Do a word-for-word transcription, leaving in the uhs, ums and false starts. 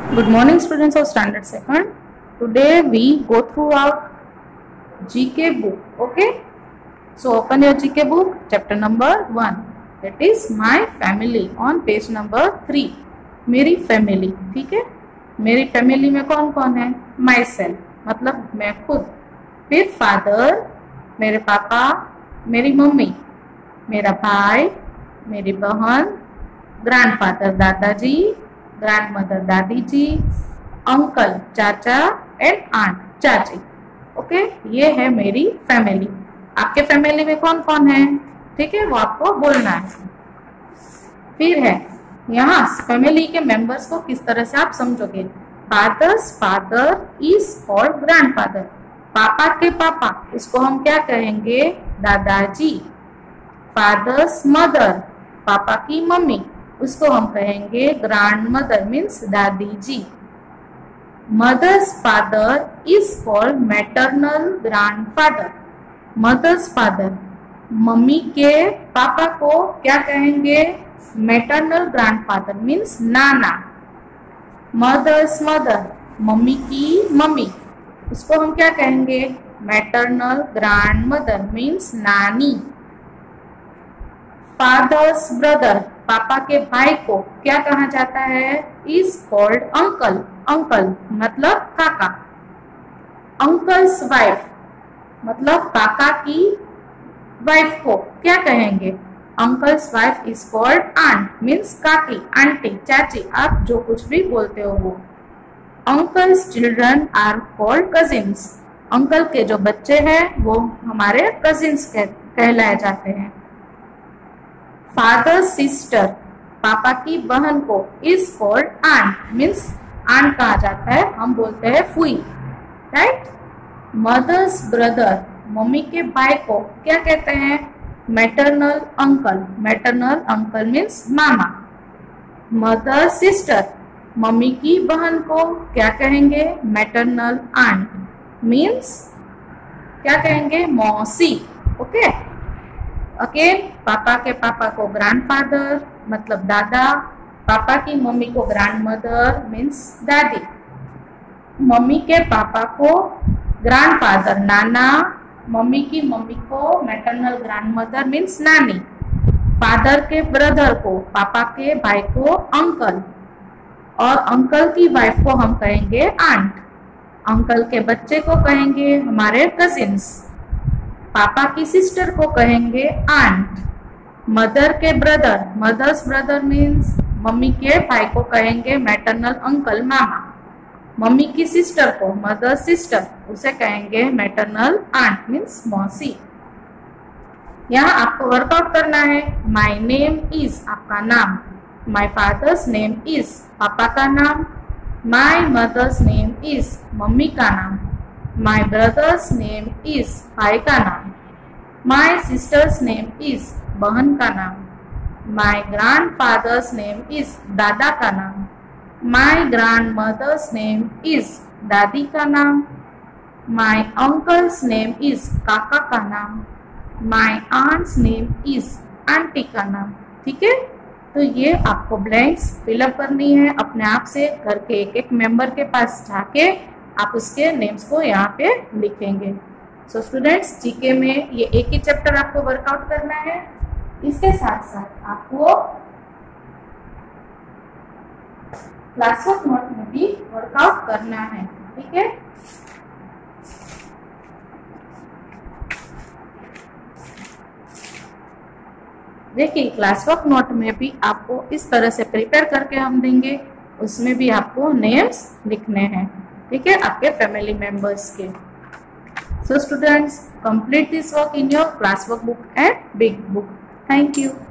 Good morning, students of Standard Second. Today we go through our G K book. Okay, so open your G K book, chapter number one. That is my family on page number three. मेरी family, ठीक है। मेरी family में कौन कौन है? My self मतलब मैं खुद, फिर फादर मेरे पापा, मेरी मम्मी, मेरा भाई, मेरी बहन, ग्रैंडफादर दादाजी, ग्रैंडमदर दादी जी, अंकल चाचा एंड आंट चाची। ओके, ये है मेरी फैमिली। आपके फैमिली में कौन कौन है? ठीक है, वो आपको बोलना है। फिर है यहाँ फैमिली के मेंबर्स को किस तरह से आप समझोगे। Father's father is called grandfather. पापा के पापा, इसको हम क्या कहेंगे? दादाजी। फादर्स मदर, पापा की मम्मी, उसको हम कहेंगे ग्रैंड मदर मीन्स दादी जी। Mother's father is called maternal grandfather. Mother's father, मम्मी के पापा को क्या कहेंगे? मैटरनल ग्रैंडफादर मीन्स नाना। मदर्स मदर, मम्मी की मम्मी, उसको हम क्या कहेंगे? मैटरनल ग्रैंड मदर मीन्स नानी। फादर्स ब्रदर, पापा के भाई को क्या कहा जाता है? Is called uncle. अंकल मतलब काका। अंकल्स वाइफ मतलब काका की वाइफ को क्या कहेंगे? Uncle's wife is called aunt means काकी, आंटी, चाची, आप जो कुछ भी बोलते हो वो। Uncle's children are called cousins. Uncle के जो बच्चे हैं वो हमारे कजिन्स कहलाए जाते हैं। फादर सिस्टर, पापा की बहन को is called aunt means aunt कहा जाता है, हम बोलते हैं फुई, राइट। मदर्स ब्रदर, मम्मी के भाई को क्या कहते हैं? Maternal uncle. Maternal uncle means मामा। मदर सिस्टर, मम्मी की बहन को क्या कहेंगे? मैटरनल आंट मीन्स क्या कहेंगे? मौसी। ओके, अगेन पापा के पापा को ग्रैंडफादर मतलब दादा, पापा की मम्मी को ग्रैंडमदर मीन्स दादी, मम्मी के पापा को ग्रैंडफादर नाना, मम्मी की मम्मी को मैटरनल ग्रैंडमदर मीन्स नानी, फादर के ब्रदर को, पापा के भाई को अंकल, और अंकल की वाइफ को हम कहेंगे आंट। अंकल के बच्चे को कहेंगे हमारे कजिन्स। पापा की सिस्टर को कहेंगे आंट। मदर के ब्रदर, मदर्स ब्रदर मीन्स मम्मी के भाई को कहेंगे मैटरनल अंकल, मामा। मम्मी की सिस्टर को, मदर सिस्टर, उसे कहेंगे मैटरनल आंट मीन्स मौसी। यहाँ आपको वर्कआउट करना है। माई नेम इज, आपका नाम। माई फादर्स नेम इज, पापा का नाम। माई मदर्स नेम इज, मम्मी का नाम। माई ब्रदर्स नेम इज, भाई का नाम। माई सिस्टर्स नेम इज, बहन का नाम। My grandfather's name is, दादा का नाम। My grandmother's name is, दादी का नाम। माई अंकल्स नेम इज, काका का नाम। My aunt's name is, aunty का नाम। ठीक है, तो ये आपको ब्लैंक्स फिलअप करनी है अपने आप से। घर के एक एक मेंबर के पास जाके आप उसके नेम्स को यहाँ पे लिखेंगे। सो स्टूडेंट्स, जीके में ये एक ही चैप्टर आपको वर्कआउट करना है। इसके साथ साथ आपको क्लासवर्क नोट में भी वर्कआउट करना है, ठीक है। देखिए, क्लासवर्क नोट में भी आपको इस तरह से प्रिपेयर करके हम देंगे, उसमें भी आपको नेम्स लिखने हैं, ठीक है, आपके फैमिली मेंबर्स के। So students, complete this work in your classwork book and big book. Thank you.